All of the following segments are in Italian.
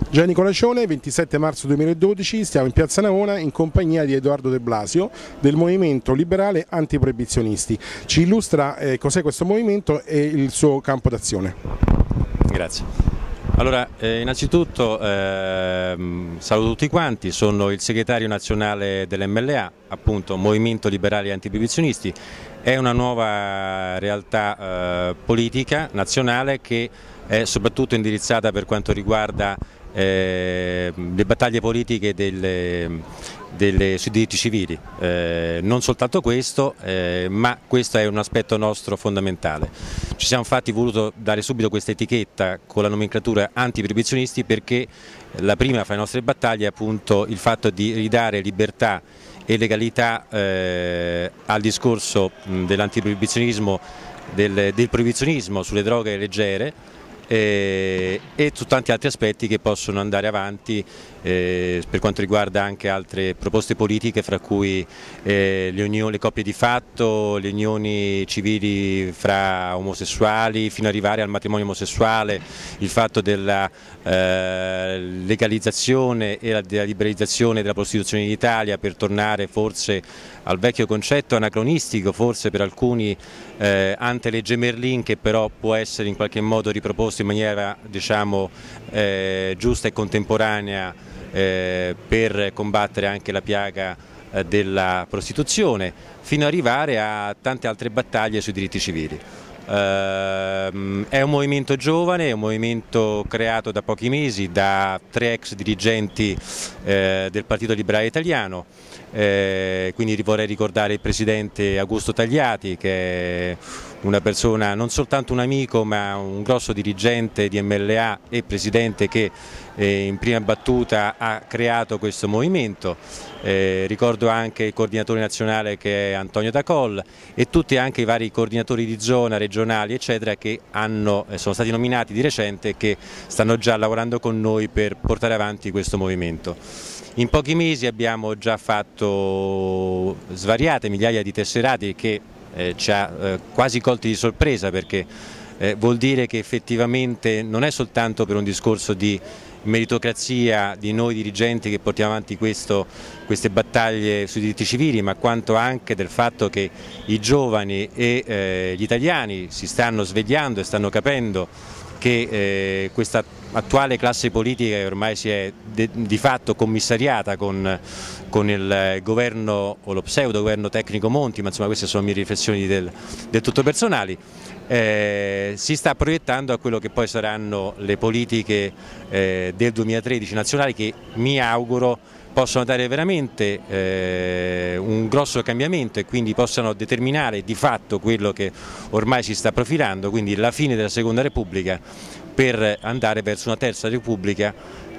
Gianni Colacione, 27 marzo 2012, stiamo in Piazza Navona in compagnia di Edoardo De Blasio del Movimento Liberale Antiproibizionisti. Ci illustra cos'è questo movimento e il suo campo d'azione. Grazie. Allora, innanzitutto saluto tutti quanti, sono il segretario nazionale dell'MLA, appunto Movimento Liberale Antiproibizionisti. È una nuova realtà politica nazionale che è soprattutto indirizzata per quanto riguarda le battaglie politiche sui diritti civili, non soltanto questo, ma questo è un aspetto nostro fondamentale. Ci siamo infatti voluto dare subito questa etichetta con la nomenclatura antiproibizionisti perché la prima fra le nostre battaglie è appunto il fatto di ridare libertà e legalità al discorso dell'antiproibizionismo, del proibizionismo sulle droghe leggere, e su tanti altri aspetti che possono andare avanti per quanto riguarda anche altre proposte politiche, fra cui le coppie di fatto, le unioni civili fra omosessuali fino ad arrivare al matrimonio omosessuale, il fatto della legalizzazione e della liberalizzazione della prostituzione in Italia per tornare forse al vecchio concetto anacronistico, forse per alcuni ante legge Merlin, che però può essere in qualche modo riproposto in maniera, diciamo, giusta e contemporanea per combattere anche la piaga della prostituzione, fino ad arrivare a tante altre battaglie sui diritti civili. È un movimento giovane, è un movimento creato da pochi mesi da 3 ex dirigenti del Partito Liberale Italiano, quindi vorrei ricordare il presidente Augusto Tagliati, che è una persona, non soltanto un amico, ma un grosso dirigente di MLA e presidente che in prima battuta ha creato questo movimento. Ricordo anche il coordinatore nazionale che è Antonio Dacol e tutti anche i vari coordinatori di zona, regionali eccetera, che sono stati nominati di recente e che stanno già lavorando con noi per portare avanti questo movimento. In pochi mesi abbiamo già fatto svariate migliaia di tesserati che ci ha quasi colti di sorpresa, perché vuol dire che effettivamente non è soltanto per un discorso di meritocrazia di noi dirigenti che portiamo avanti queste battaglie sui diritti civili, ma quanto anche del fatto che i giovani e gli italiani si stanno svegliando e stanno capendo che questa attuale classe politica, che ormai si è di fatto commissariata con il governo o lo pseudo governo tecnico Monti, ma insomma queste sono mie riflessioni del tutto personali, si sta proiettando a quello che poi saranno le politiche del 2013 nazionali, che mi auguro possono dare veramente un grosso cambiamento e quindi possano determinare di fatto quello che ormai si sta profilando, quindi la fine della Seconda Repubblica per andare verso una Terza Repubblica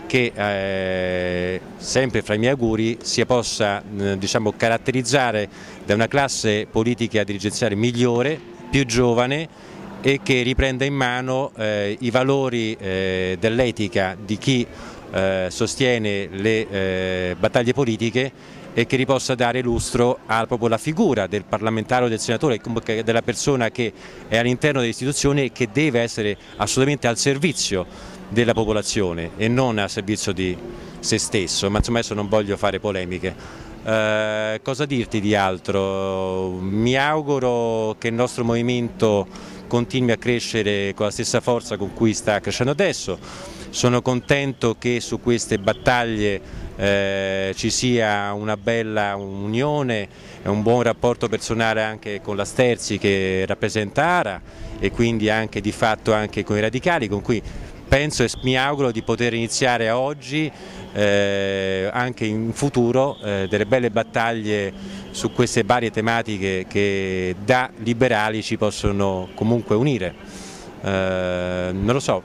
che sempre fra i miei auguri si possa diciamo, caratterizzare da una classe politica dirigenziale migliore, più giovane e che riprenda in mano i valori dell'etica di chi sostiene le battaglie politiche e che ripossa dare lustro proprio alla figura del parlamentare o del senatore, comunque della persona che è all'interno delle istituzioni e che deve essere assolutamente al servizio della popolazione e non a servizio di se stesso, ma insomma adesso non voglio fare polemiche. Cosa dirti di altro? Mi auguro che il nostro movimento continui a crescere con la stessa forza con cui sta crescendo adesso. Sono contento che su queste battaglie ci sia una bella unione e un buon rapporto personale anche con la Sterzi, che rappresenta ARA, e quindi anche di fatto anche con i radicali, con cui penso e mi auguro di poter iniziare oggi anche in futuro delle belle battaglie su queste varie tematiche che da liberali ci possono comunque unire. Non lo so.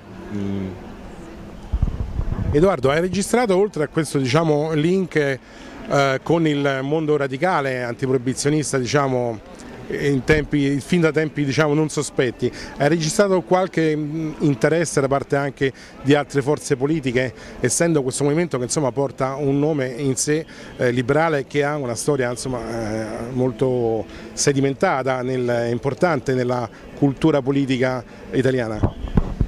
Edoardo, hai registrato oltre a questo diciamo, link con il mondo radicale antiproibizionista diciamo, fin da tempi diciamo, non sospetti, hai registrato qualche interesse da parte anche di altre forze politiche, essendo questo movimento che insomma, porta un nome in sé liberale, che ha una storia insomma, molto sedimentata, importante nella cultura politica italiana?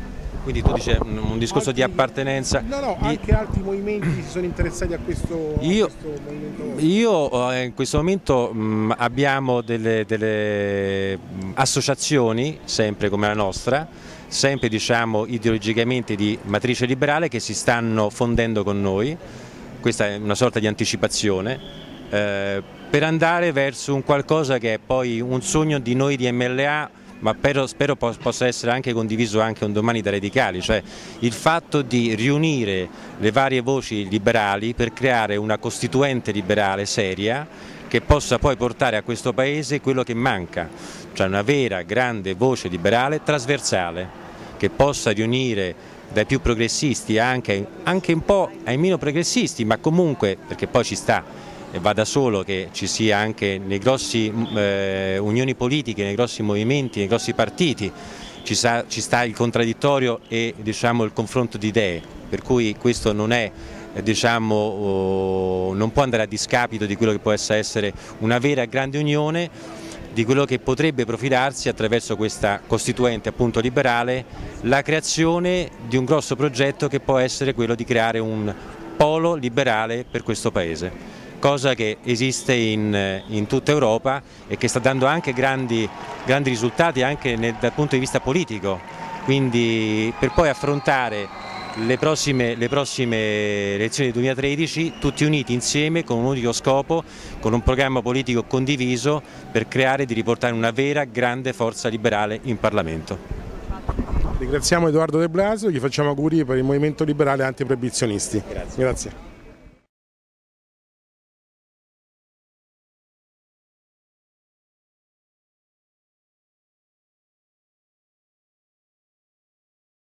Quindi tu dici un discorso di appartenenza? No, anche altri movimenti si sono interessati a questo movimento? Io in questo momento abbiamo delle associazioni, sempre come la nostra, sempre diciamo ideologicamente di matrice liberale, che si stanno fondendo con noi. Questa è una sorta di anticipazione per andare verso un qualcosa che è poi un sogno di noi di MLA, ma spero possa essere anche condiviso anche un domani dai radicali, cioè il fatto di riunire le varie voci liberali per creare una costituente liberale seria che possa poi portare a questo Paese quello che manca, cioè una vera grande voce liberale trasversale che possa riunire dai più progressisti anche un po' ai meno progressisti, ma comunque, perché poi ci sta e va da solo che ci sia anche nei grossi unioni politiche, nei grossi movimenti, nei grossi partiti, ci sta il contraddittorio e diciamo, il confronto di idee, per cui questo non è, diciamo, non può andare a discapito di quello che può essere una vera grande unione, di quello che potrebbe profilarsi attraverso questa costituente appunto liberale, la creazione di un grosso progetto che può essere quello di creare un polo liberale per questo Paese. Cosa che esiste in tutta Europa e che sta dando anche grandi risultati anche dal punto di vista politico, quindi per poi affrontare le prossime elezioni del 2013 tutti uniti insieme con un unico scopo, con un programma politico condiviso per creare e di riportare una vera grande forza liberale in Parlamento. Ringraziamo Edoardo De Blasio, gli facciamo auguri per il movimento liberale antiproibizionisti. Grazie. Grazie.